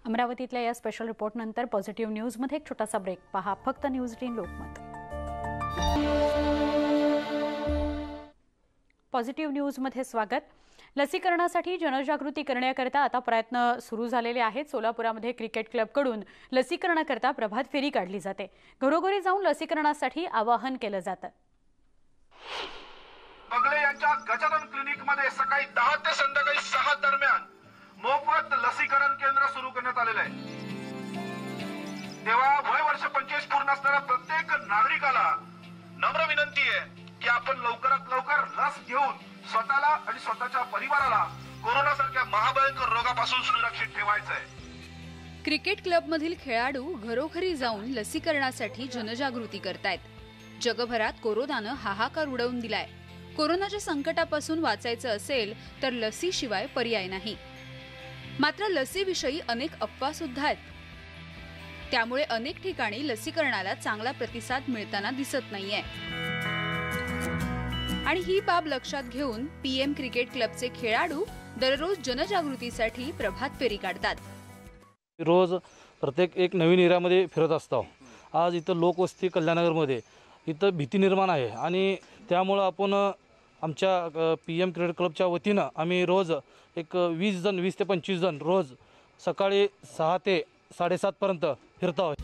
अमरावतीतल्या या special report नंतर पॉझिटिव्ह न्यूज मध्ये एक छोटासा ब्रेक. पहा फक्त न्यूज 18 लोकमत. पॉझिटिव्ह न्यूज मध्ये स्वागत. लसीकरणासाठी जनजागृती करण्याकरता आता प्रयत्न सुरू झालेले आहेत. सोलापुरामध्ये क्रिकेट क्लबकडून लसीकरणाकरता प्रभात फेरी काढली जाते. घरोघरी जाऊन लसीकरणासाठी आवाहन केलं जातं. बगले यांच्या गजानन क्लिनिकमध्ये सकाळी 10 ते संध्याकाळी 6 दरम्यान मोफत लसीकरण केंद्र सुरू करण्यात आलेले आहे. तेव्हा वय वर्ष 25 पूर्ण असणाऱ्या प्रत्येक नागरिकाला नम्र विनंती आहे की आपण लवकरात लवकर लस घेऊन स्वतःला आणि स्वतःच्या परिवाराला कोरोनासारख्या महाभयंकर रोगापासून सुरक्षित ठेवायचं आहे. क्रिकेट क्लबमधील खेळाडू घरोघरी जाऊन लसीकरणासाठी जनजागृती करतायत. जगभरात कोरोनानं हाहाकार उडवून दिलाय. कोरोनाच्या संकटापासून वाचायचं असेल तर लसीशिवाय पर्याय नाही. मात्र लसीविषयी अनेक अफवा सुद्धा आहेत. त्यामुळे अनेक ठिकाणी लसीकरणाला चांगला प्रतिसाद मिळताना दिसत नाहीये. आणि ही बाब लक्षात घेऊन पीएम क्रिकेट क्लबचे खेळाडू दररोज जनजागृतीसाठी प्रभात फेरी काढतात. रोज प्रत्येक एक नवीन एरियामध्ये फिरत असतो. आज इथं लोकवस्ती कल्याणनगरमध्ये इथं भीती निर्माण आहे आणि त्यामुळं आपण आमच्या पीएम क्रिकेट क्लबच्या वतीनं आम्ही रोज एक 20 ते 25 जण रोज सकाळी 6 ते 7:30 पर्यंत फिरत आहोत.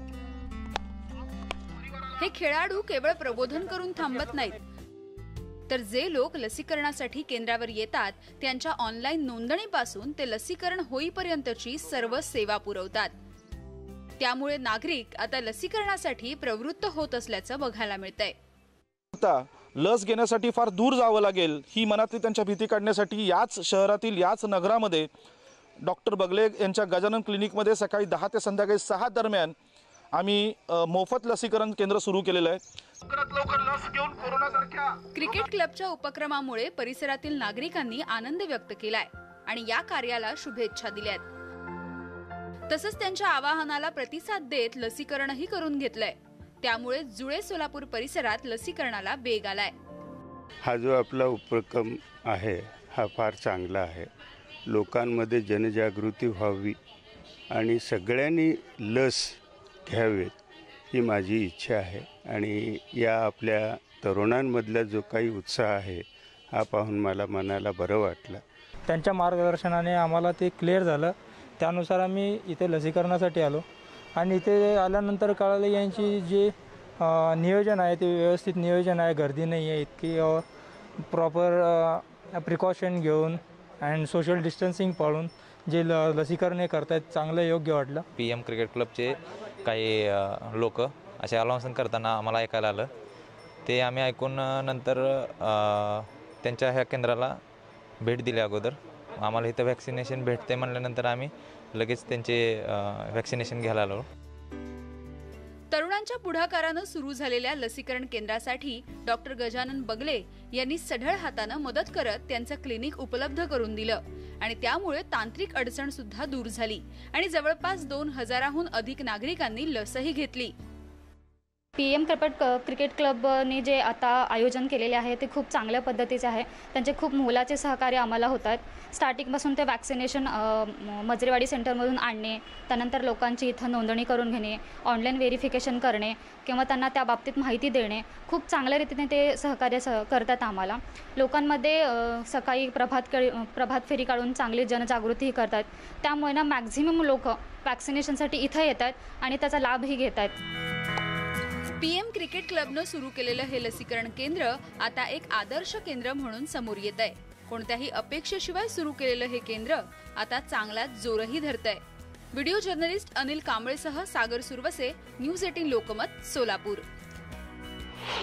हे खेळाडू केवळ प्रबोधन करून थांबत नाहीत, तर जे लोक लसीकरणासाठी केंद्रावर येतात त्यांच्या ऑनलाईन नोंदणीपासून ते लसीकरण होईपर्यंतची सर्व सेवा पुरवतात. त्यामुळे नागरिक आता लसीकरणासाठी प्रवृत्त होत असल्याचं बघायला मिळतंय. लस घेण्यासाठी फार दूर जावं लागेल ही मनातली त्यांच्या भीती काढण्यासाठी याच शहरातील याच नगरामध्ये डॉक्टर बगले यांच्या गजानन क्लिनिकमध्ये सकाळी 10 ते संध्याकाळी 6 दरम्यान आम्ही मोफत लसीकरण केंद्र सुरू केलेलं आहे. लवकर लस घेऊन कोरोनासारख्या क्रिकेट क्लबच्या उपक्रमामुळे परिसरातील नागरिकांनी आनंद व्यक्त केलाय आणि या कार्याला शुभेच्छा दिल्यात. तसंच त्यांच्या आवाहनाला प्रतिसाद देत लसीकरणही करून घेतलंय. त्यामुळे जुळे सोलापूर परिसरात लसीकरणाला वेग आलाय. हा जो आपला उपक्रम आहे हा फार चांगला आहे. लोकांमध्ये जनजागृती व्हावी आणि सगळ्यांनी लस घ्यावेत ही माझी इच्छा आहे. आणि या आपल्या तरुणांमधला जो काही उत्साह आहे हा पाहून मला मनाला बरं वाटलं. त्यांच्या मार्गदर्शनाने आम्हाला ते क्लिअर झालं. त्यानुसार आम्ही इथे लसीकरणासाठी आलो आणि इथे आल्यानंतर कळालं यांची जे नियोजन आहे ते व्यवस्थित नियोजन आहे. गर्दी नाही आहे इतकी. प्रॉपर प्रिकॉशन घेऊन अँड सोशल डिस्टन्सिंग पाळून जे लसीकरण हे करतायत चांगलं योग्य वाटलं. पीएम क्रिकेट क्लबचे काही लोक असे अनाउन्समेंट करताना आम्हाला ऐकायला आलं. ते आम्ही ऐकून नंतर त्यांच्या ह्या केंद्राला भेट दिली. अगोदर आम्हाला इथं व्हॅक्सिनेशन भेटते म्हणल्यानंतर आम्ही लगेच त्यांचे व्हॅक्सिनेशन घ्यायला आलो. तरुणांच्या पुढाकारानं सुरू झालेल्या लसीकरण केंद्रासाठी डॉक्टर गजानन बगले यांनी सढळ हातानं मदत करत त्यांचं क्लिनिक उपलब्ध करून दिलं आणि त्यामुळे तांत्रिक अडचण सुद्धा दूर झाली आणि जवळपास 2000हून अधिक नागरिकांनी लसही घेतली. पीएम क्रिकेट क्लबने जे आता आयोजन केलेले आहे ते खूप चांगल्या पद्धतीचे आहे. त्यांचे खूप मोलाचे सहकार्य आम्हाला होतात. स्टार्टिंगपासून ते वॅक्सिनेशन मजरेवाडी सेंटरमधून आणणे, त्यानंतर लोकांची इथं नोंदणी करून घेणे, ऑनलाईन व्हेरिफिकेशन करणे किंवा त्यांना त्या बाबतीत माहिती देणे, खूप चांगल्या रीतीने ते सहकार्य करतात आम्हाला. लोकांमध्ये सकाळी प्रभात फेरी काढून चांगली जनजागृतीही करतात. त्यामुळे ना मॅक्झिमम लोक वॅक्सिनेशनसाठी इथं येतात आणि त्याचा लाभही घेत आहेत. पीएम क्रिकेट क्लबनं सुरू केलेलं हे लसीकरण केंद्र आता एक आदर्श केंद्र म्हणून समोर येत आहे. कोणत्याही अपेक्षेशिवाय सुरू केलेलं हे केंद्र आता चांगलाच जोरही धरतंय. व्हिडिओ जर्नलिस्ट अनिल कांबळेसह सागर सुरवसे, न्यूज 18 लोकमत, सोलापूर.